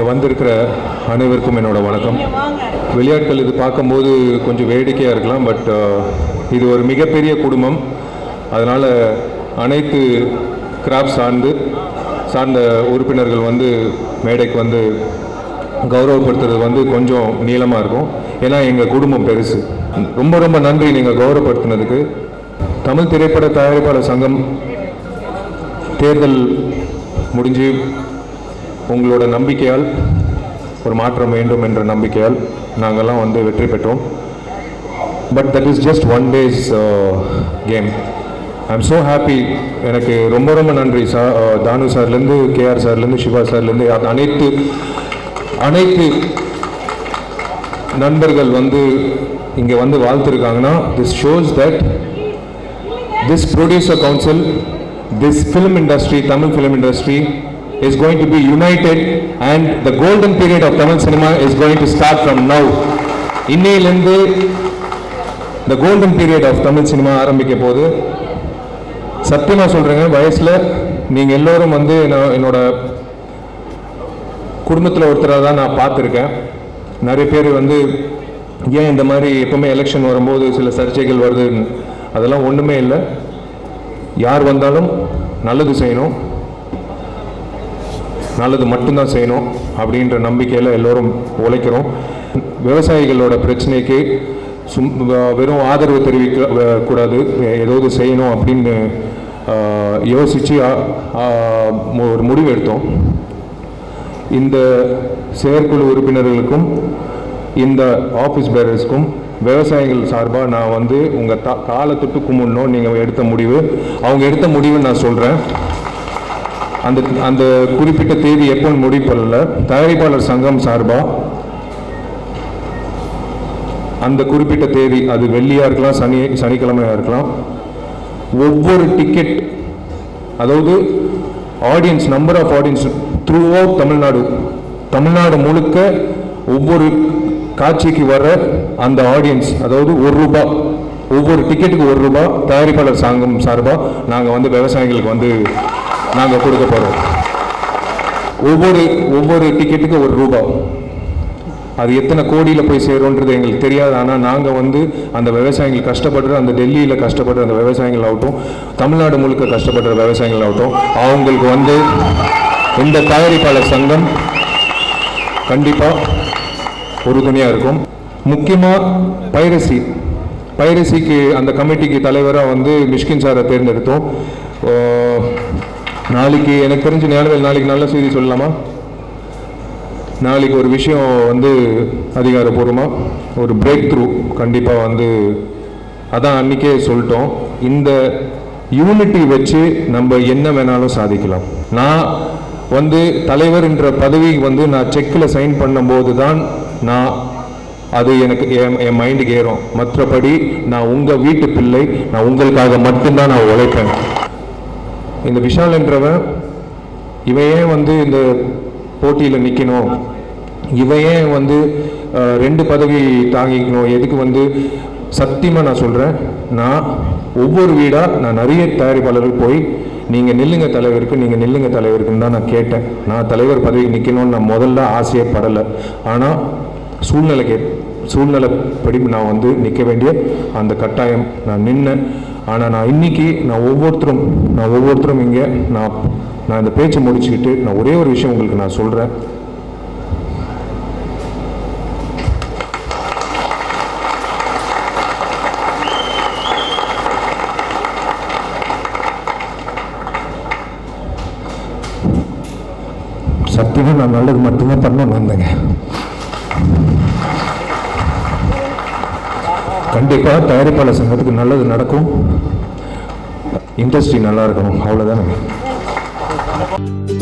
இங்கே வந்திருக்கிற அனைவருக்கும் என்னோட வணக்கம். விளையாட்டுகள் இது பார்க்கும்போது கொஞ்சம் வேடிக்கையாக இருக்கலாம், பட் இது ஒரு மிகப்பெரிய குடும்பம். அதனால் அனைத்து கிராஃப்ட் சார்ந்த உறுப்பினர்கள் வந்து மேடைக்கு வந்து கௌரவப்படுத்துறது வந்து கொஞ்சம் நீளமாக இருக்கும். ஏன்னா எங்கள் குடும்பம் பெருசு. ரொம்ப ரொம்ப நன்றி நீங்கள் கௌரவப்படுத்தினதுக்கு. தமிழ் திரைப்பட தயாரிப்பாளர் சங்கம் தேர்தல் முடிஞ்சு உங்களோட நம்பிக்கையால் ஒரு மாற்றம் வேண்டும் என்ற நம்பிக்கையால் நாங்கள்லாம் வந்து வெற்றி பெற்றோம். But that is just one day's game. I'm so happy. எனக்கு ரொம்ப ரொம்ப நன்றி தானு சார்லேருந்து, கேஆர் சார்லேருந்து, சிவா சார்லேருந்து அனைத்து நண்பர்கள் வந்து இங்கே வந்து வாழ்த்துருக்காங்கன்னா, this shows that this producer council, this film industry, Tamil film industry is going to be united and the golden period of Tamil cinema is going to start from now. இன்னையிலிருந்து the golden period of Tamil cinema ஆரம்பிக்க போகுது. சத்தியமாக சொல்கிறேங்க, வயசில் நீங்கள் எல்லோரும் வந்து என்னோட குடும்பத்தில் ஒருத்தராக தான் நான் பார்த்துருக்கேன். நிறைய பேர் வந்து ஏன் இந்த மாதிரி எப்பவுமே எலெக்ஷன் வரும்போது சில சர்ச்சைகள் வருது, அதெல்லாம் ஒன்றுமே இல்லை. யார் வந்தாலும் நல்லது செய்யணும், நல்லது மட்டும்தான் செய்யணும் அப்படின்ற நம்பிக்கையில் எல்லோரும் உழைக்கிறோம். விவசாயிகளோட பிரச்சனைக்கு வெறும் ஆதரவு தெரிவிக்க கூடாது, ஏதாவது செய்யணும் அப்படின்னு யோசித்து ஒரு முடிவு எடுத்தோம். இந்த செயற்குழு உறுப்பினர்களுக்கும் இந்த ஆஃபீஸ் பேரர்ஸ்க்கும் விவசாயிகள் சார்பாக நான் வந்து உங்கள் காலை தொட்டு கும்பிடணும். நீங்கள் எடுத்த முடிவு, அவங்க எடுத்த முடிவுன்னு நான் சொல்கிறேன். அந்த குறிப்பிட்ட தேதி எப்போ முடிவு பண்ணல. தயாரிப்பாளர் சங்கம் சார்பாக அந்த குறிப்பிட்ட தேதி, அது வெள்ளியாக இருக்கலாம், சனிக்கிழமையாக இருக்கலாம். ஒவ்வொரு டிக்கெட், அதாவது audience, number of audience throughout Tamil Nadu முழுக்க ஒவ்வொரு காட்சிக்கு வர அந்த ஆடியன்ஸ், அதாவது ₹1, ஒவ்வொரு டிக்கெட்டுக்கு ₹1 தயாரிப்பாளர் சங்கம் சார்பாக நாங்கள் வந்து விவசாயிகளுக்கு வந்து நாங்கள் கொடுக்க போகிறோம். ஒவ்வொரு டிக்கெட்டுக்கு ₹1. அது எத்தனை கோடியில் போய் சேரும்ன்றது எங்களுக்கு தெரியாது. ஆனால் நாங்கள் வந்து அந்த விவசாயிகள் கஷ்டப்படுற, அந்த டெல்லியில் கஷ்டப்படுற அந்த விவசாயிகள் ஆகட்டும், தமிழ்நாடு முழுக்க கஷ்டப்படுற விவசாயிகள் ஆகட்டும், அவங்களுக்கு வந்து இந்த தயாரிப்பாளர் சங்கம் கண்டிப்பாக உறுதுணையாக இருக்கும். முக்கியமாக பைரசிக்கு அந்த கமிட்டிக்கு தலைவராக வந்து மிஷ்கின் சாரை தேர்ந்தெடுத்தோம். நாளைக்கு எனக்கு தெரிஞ்ச நேரத்தில் நாளைக்கு நல்ல செய்தி சொல்லலாமா? நாளைக்கு ஒரு விஷயம் வந்து அதிகாரப்பூர்வமாக ஒரு பிரேக் த்ரூ கண்டிப்பாக வந்து, அதான் அன்றைக்கே சொல்லிட்டோம், இந்த யூனிட்டி வச்சு நம்ம என்ன வேணாலும் சாதிக்கலாம். நான் வந்து தலைவர் என்ற பதவி வந்து நான் செக்கில் சைன் பண்ணும்போது தான் அது எனக்கு என் மைண்டுக்கு ஏறும். மற்றபடி நான் உங்கள் வீட்டு பிள்ளை, நான் உங்களுக்காக மட்டும்தான் நான் உழைப்பேன். இந்த விஷால் என்றவன் இவன் ஏன் வந்து இந்த போட்டியில் நிற்கணும், இவன் ஏன் வந்து 2 பதவி தாங்கிக்கணும், எதுக்கு வந்து, சத்தியமாக நான் சொல்கிறேன், நான் ஒவ்வொரு வீடாக நான் நிறைய தயாரிப்பாளர்கள் போய் நீங்கள் நில்லுங்க தலைவருக்குன்னு தான் நான் கேட்டேன். நான் தலைவர் பதவிக்கு நிற்கணும்னு நான் முதல்ல ஆசையே படலை. ஆனால் சூழ்நிலைப்படி நான் வந்து நிற்க வேண்டிய அந்த கட்டாயம் நான் நின்னேன். ஆனால் நான் இன்னைக்கு நான் ஒவ்வொருத்தரும் இங்கே நான் இந்த பேச்சை முடிச்சுக்கிட்டு நான் ஒரே ஒரு விஷயம் உங்களுக்கு நான் சொல்கிறேன். சத்தியமாக நான் நல்லது மட்டும்தான் பண்ணணும்னு வந்தேங்க. கண்டிப்பாக தயாரிப்பாளர் சங்கத்துக்கு நல்லது நடக்கும், இண்டஸ்ட்ரி நல்லா இருக்கணும், அவ்வளோதானே.